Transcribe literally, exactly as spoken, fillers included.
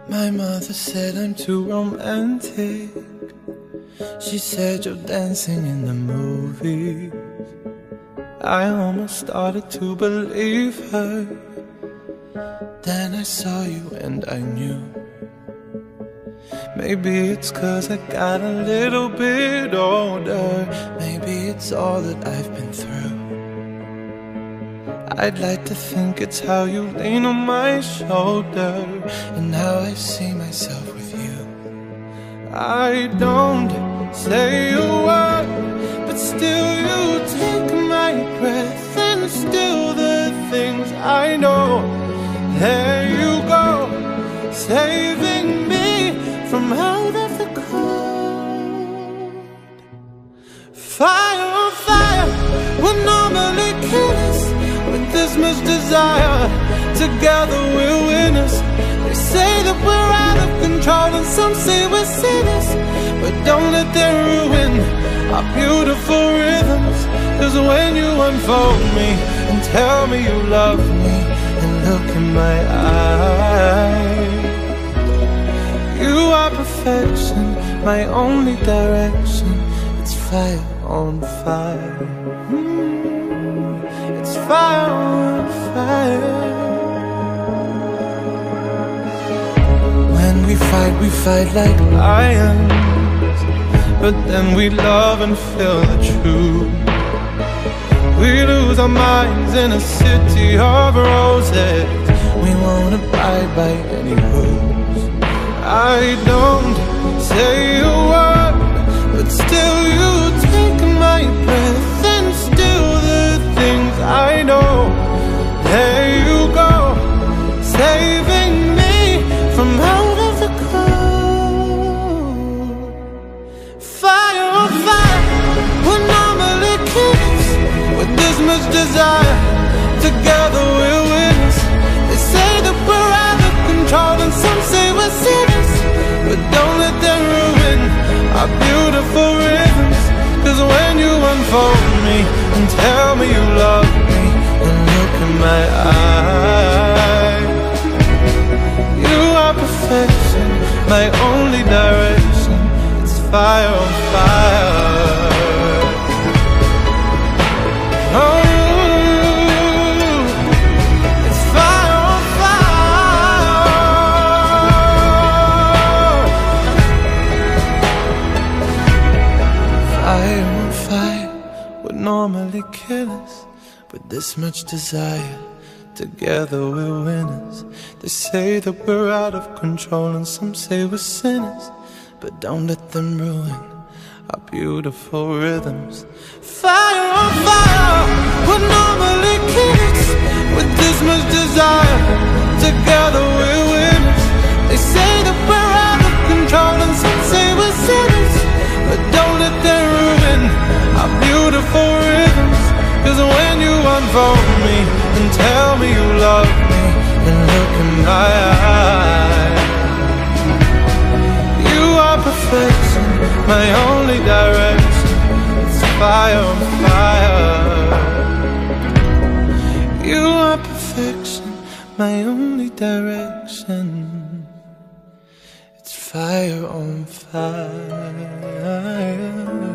My mother said I'm too romantic. She said you're dancing in the movies. I almost started to believe her. Then I saw you and I knew. Maybe it's 'cause I got a little bit older. Maybe it's all that I've been through. I'd like to think it's how you lean on my shoulder and how I see myself with you. I don't say a word, but still you take my breath and still the things I know. There you go, saving me from out of the cold. Fire on fire would normally kill us. With this much desire, together we're winners. They say that we're out of control and some say we're sinners, but don't let them ruin our beautiful rhythms. 'Cause when you unfold me and tell me you love me and look in my eyes, you are perfection, my only direction. It's fire on fire. mm, It's fire on fire. When we fight, we fight like lions, but then we love and feel the truth. We lose our minds in a city of roses. We won't abide by any rules. I don't say a word, but still you take my breath and still the things I know. There you go, saving me from out of the cold. Fire on fire would normally kill us. With this much desire, together we're winners. They say that we're out of control and some say we're sinners, but don't let them ruin our beautiful rhythms. 'Cause when you unfold me and tell me you love me and look in my eyes, you are perfection, my only direction. It's fire on fire. Oh, it's fire on fire. Fire on fire would normally kill us. With this much desire, together we're winners. They say that we're out of control and some say we're sinners, but don't let them ruin our beautiful rhythms. Fire on fire would normally kill us. With this much desire, together we're winners. They say that we're out of control and some say we're sinners, but don't let them ruin our beautiful rhythms. 'Cause when you unfold me and tell me you love me and look in my eyes, you are perfection, my only direction. It's fire on fire. You are perfection, my only direction. It's fire on fire.